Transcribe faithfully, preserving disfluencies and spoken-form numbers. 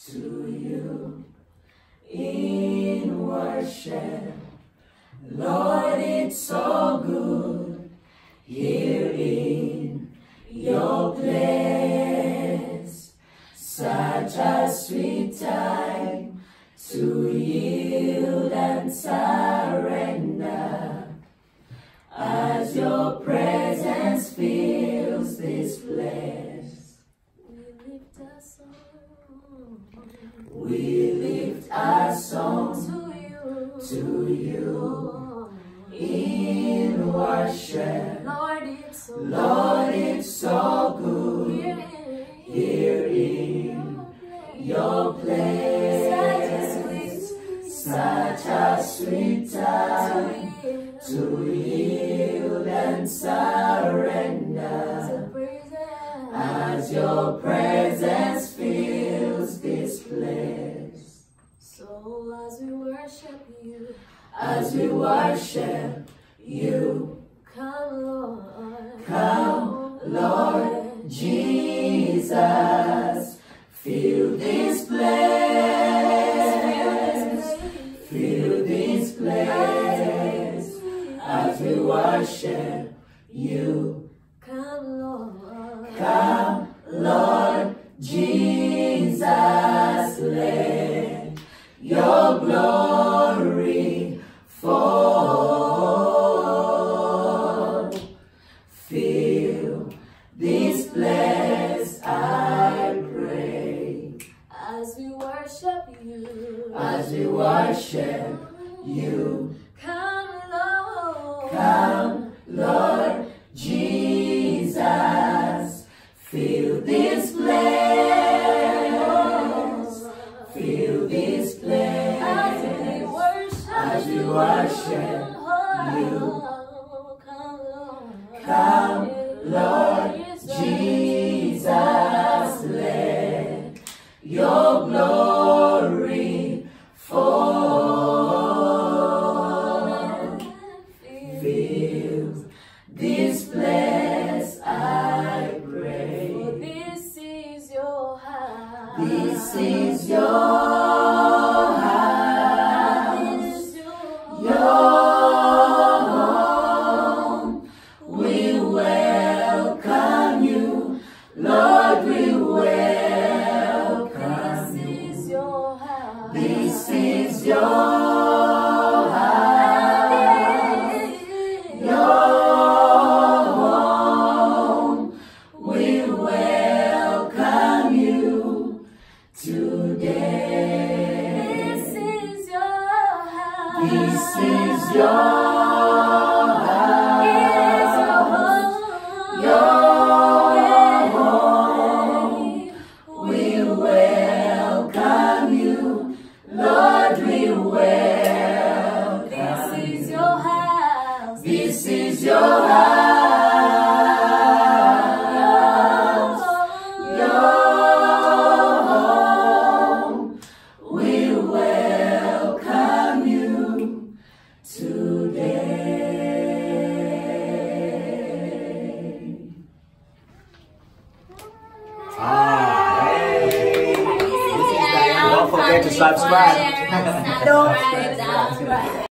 to you in worship. Lord, it's so good here in your place. Such a sweet time to yield and surrender as your presence fills this place. We lift our song to you, to you in worship. Lord, it's so, Lord, it's so good here in your place. Such a sweet time to yield and surrender as your presence fills this place. So as we worship you, as we worship you, come Lord, come Lord Jesus, fill this place, fill this place, as we worship you, come Lord, come Lord Jesus, let your glory fall, fill this place, I pray. As we worship you, as we worship you, come Lord, come Lord Jesus, fill this place, fill this place, as we worship, as we worship you, come Lord, come Lord Jesus, let your glory fall, fill this place, I pray. for this is your house, This is your house, your home. We welcome you, Lord, we welcome this you. is your house, This is your house, your home. We welcome you today. this is your house, This is your house, your home. We welcome you, Lord, we welcome this is you. your house, This is your house, your home. We welcome you today. Ah, hey. This is like, don't forget to subscribe. Don't forget to subscribe.